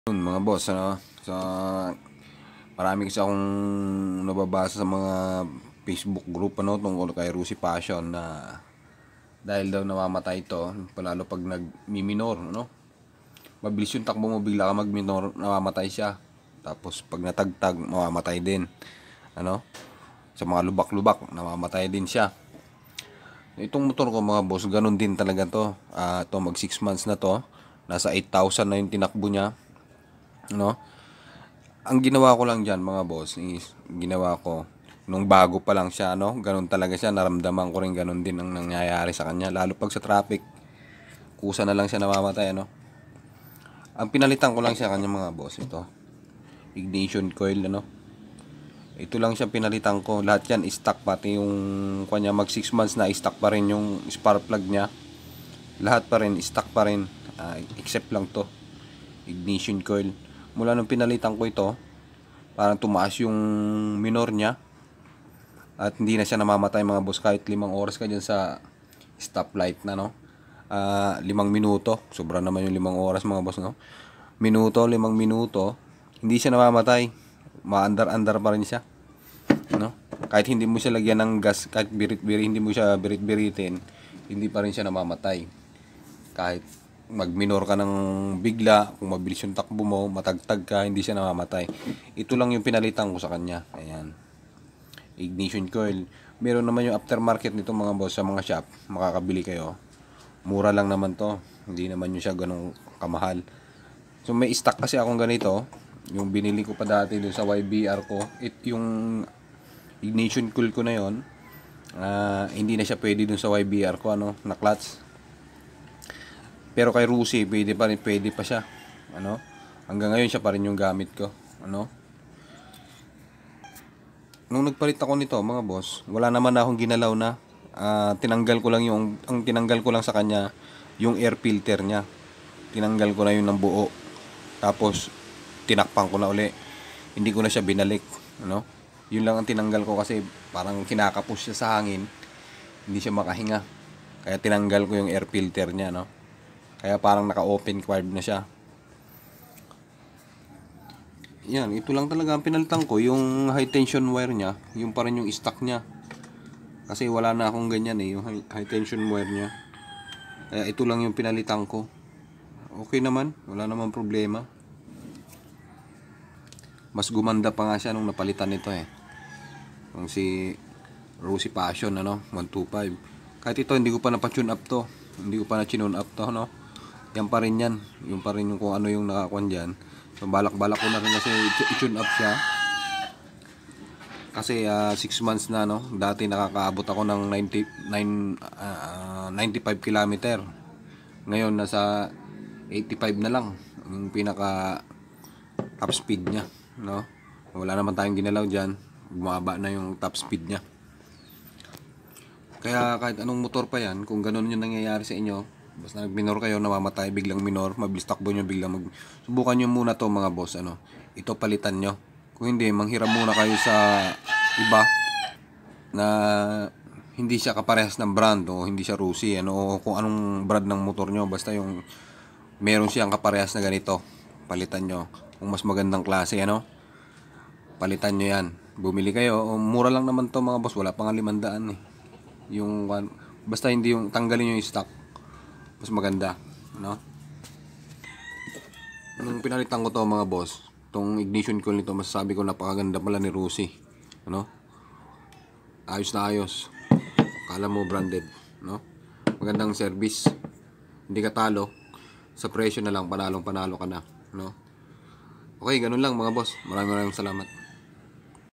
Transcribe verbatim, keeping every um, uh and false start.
Yun, mga boss, ano, sa marami kasi akong nababasa sa mga Facebook group ano tungkol kay Rusi Passion na dahil daw namamatay ito, palalo pag nagmi-minor, ano? Mabilis yung takbo mo, bigla ka mag-minor, namamatay siya. Tapos pag natagtag, mamamatay din. Ano? Sa mga lubak-lubak, namamatay din siya. Itong motor ko mga boss, ganun din talaga to. Ah, to mag six months na to. Nasa eight thousand na yung tinakbo niya. No? Ang ginawa ko lang dyan mga boss is ginawa ko nung bago pa lang siya, no, ganun talaga siya, naramdaman ko rin ganun din ang nangyayari sa kanya, lalo pag sa traffic, kusa na lang siya namamatay, ano. Ang pinalitan ko lang siya kanya mga boss, ito ignition coil, ano, ito lang siya pinalitan ko, lahat yan stock, pati yung kanya mag six months na stock pa rin yung spark plug nya, lahat pa rin stock pa rin, uh, except lang to ignition coil. Mula nung pinalitan ko ito, parang tumaas yung minor niya at hindi na siya namamatay mga boss kahit limang oras ka dyan sa stoplight na, no. Uh, limang minuto, sobra naman yung limang oras mga boss, no. Minuto, limang minuto, hindi siya namamatay, maandar-andar pa rin siya, no. Kahit hindi mo siya lagyan ng gas, kahit birit-birit, hindi mo siya birit-biritin, hindi pa rin siya namamatay. Kahit mag-minor ka ng bigla, kung mabilis yung takbo mo, matagtag ka, hindi siya namamatay. Ito lang yung pinalitan ko sa kanya. Ayan. Ignition coil. Meron naman yung aftermarket nito mga boss sa mga shop. Makakabili kayo. Mura lang naman to. Hindi naman yung siya ganong kamahal. So may stock kasi akong ganito. Yung binili ko pa dati dun sa Y B R ko. It, yung ignition coil ko na yon, uh, hindi na siya pwede dun sa Y B R ko, ano, na clutch. Pero kay Rusi, pwede pa rin, pwede pa siya. Ano? Hanggang ngayon siya pa rin yung gamit ko. Ano? Nung nagpalit ako nito, mga boss, wala naman akong ginalaw na. Uh, tinanggal ko lang yung, ang tinanggal ko lang sa kanya, yung air filter niya. Tinanggal ko na yun ng buo. Tapos, tinakpan ko na uli. Hindi ko na siya binalik. Ano? Yun lang ang tinanggal ko kasi parang kinakapos siya sa hangin. Hindi siya makahinga. Kaya tinanggal ko yung air filter niya, no? Kaya parang naka-open carb na siya. Yan, ito lang talaga ang pinalitan ko. Yung high tension wire niya, yung pa rin yung stock niya. Kasi wala na akong ganyan eh, yung high tension wire niya. Kaya ito lang yung pinalitan ko. Okay naman, wala namang problema. Mas gumanda pa nga siya nung napalitan nito eh. Yung si Rusi Passion, ano, one twenty-five. Kahit ito, hindi ko pa na-tune up to. Hindi ko pa na-tune up to, no. Yan pa rin yan. Yung pa rin yung kung ano yung nakakuan dyan. So balak-balak ko na rin kasi i-tune up siya. Kasi uh, six months na, no. Dati nakakaabot ako ng ninety-nine, uh, ninety-five kilometer. Ngayon nasa eighty-five na lang. Yung pinaka top speed niya, no. Wala naman tayong ginalaw dyan. Bumaba na yung top speed niya. Kaya kahit anong motor pa yan, kung ganun yung nangyayari sa inyo, basta nag-minor kayo, namamatay, biglang minor, mabilis takbo nyo, biglang mag... Subukan nyo muna to mga boss, ano. Ito palitan nyo. Kung hindi, manghiram muna kayo sa iba na hindi siya kaparehas ng brand o hindi siya Rusi, ano, o kung anong brand ng motor nyo. Basta yung meron siyang kaparehas na ganito, palitan nyo. Kung mas magandang klase, ano, palitan nyo yan. Bumili kayo, o, mura lang naman to mga boss, wala pang limandaan eh. Yung, basta hindi yung tanggalin yung stock, mas maganda, no? Nung pinalitan ko to mga boss, tong ignition coil nito, masasabi ko napakaganda pala ni Rusi, ano? Ayos na ayos. Kala mo branded, no? Magandang service. Hindi ka talo. Sa presyo na lang, panalong panalo ka na, no? Okay, ganun lang mga boss. Maraming maraming salamat.